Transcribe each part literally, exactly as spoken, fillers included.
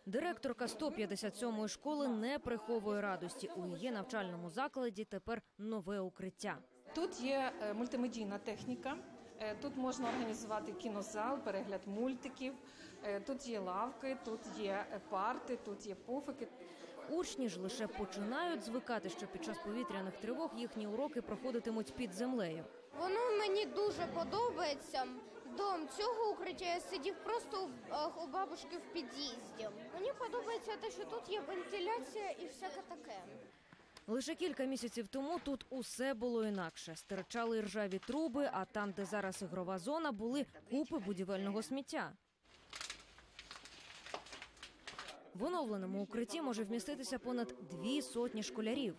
Директорка сто п'ятдесят сьомої школи не приховує радості. У її навчальному закладі тепер нове укриття. Тут є мультимедійна техніка, тут можна організувати кінозал, перегляд мультиків, тут є лавки, тут є парти, тут є пуфики. Учні ж лише починають звикати, що під час повітряних тривог їхні уроки проходитимуть під землею. Воно мені дуже подобається. Дом цього укриття я сидів просто у бабушки в під'їзді. Мені подобається те, що тут є вентиляція і всяке таке. Лише кілька місяців тому тут усе було інакше. Стирчали ржаві труби, а там, де зараз ігрова зона, були купи будівельного сміття. В оновленому укритті може вміститися понад дві сотні школярів.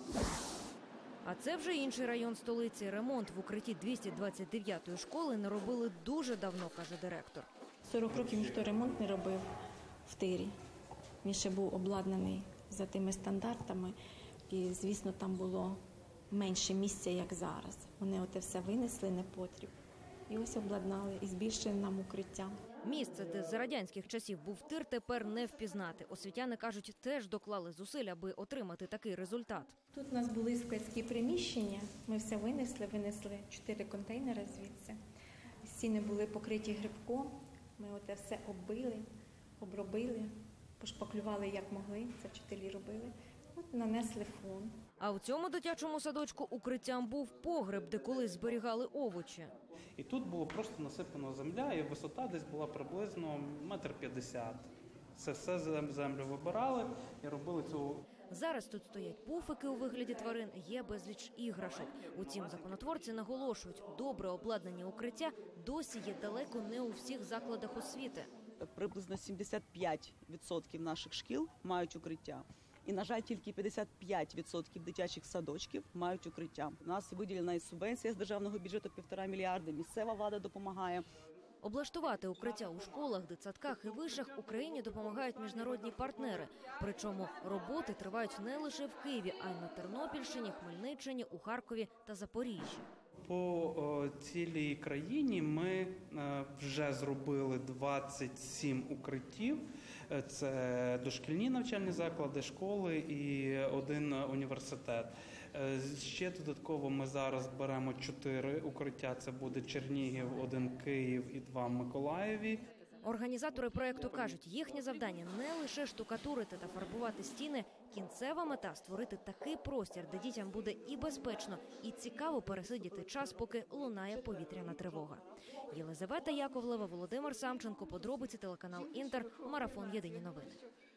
А це вже інший район столиці. Ремонт в укритті двісті двадцять дев'ятої школи не робили дуже давно, каже директор. сорок років ніхто ремонт не робив в тирі. Він ще був обладнаний за тими стандартами. І, звісно, там було менше місця, як зараз. Вони оте все винесли, непотріб. І ось обладнали, і збільшили нам укриття. Місце, де за радянських часів був тир, тепер не впізнати. Освітяни кажуть, теж доклали зусиль, аби отримати такий результат. Тут у нас були складські приміщення, ми все винесли, винесли чотири контейнери звідси. Стіни були покриті грибком, ми оте все оббили, обробили, пошпаклювали як могли, це вчителі робили. От нанесли фон. А у цьому дитячому садочку укриттям був погреб, де колись зберігали овочі. І тут було просто насипана земля, і висота десь була приблизно метр п'ятдесят. Це все землю вибирали і робили цю. Зараз тут стоять пуфики у вигляді тварин, є безліч іграшок. Утім, законотворці наголошують, добре обладнані укриття досі є далеко не у всіх закладах освіти. Приблизно сімдесят п'ять відсотків наших шкіл мають укриття. І, на жаль, тільки п'ятдесят п'ять відсотків дитячих садочків мають укриття. У нас виділена і субвенція з державного бюджету півтора мільярда, місцева влада допомагає. Облаштувати укриття у школах, дитсадках і вишах Україні допомагають міжнародні партнери. Причому роботи тривають не лише в Києві, а й на Тернопільщині, Хмельниччині, у Харкові та Запоріжжі. По цілій країні ми вже зробили двадцять сім укриттів. Це дошкільні навчальні заклади, школи і один університет. Ще додатково ми зараз беремо чотири укриття. Це буде Чернігів, один Київ і два в Миколаєві. Організатори проєкту кажуть, їхнє завдання не лише штукатурити та фарбувати стіни. Кінцева мета – створити такий простір, де дітям буде і безпечно, і цікаво пересидіти час, поки лунає повітряна тривога. Єлизавета Яковлева, Володимир Самченко, подробиці, телеканал Інтер, марафон «Єдині новини».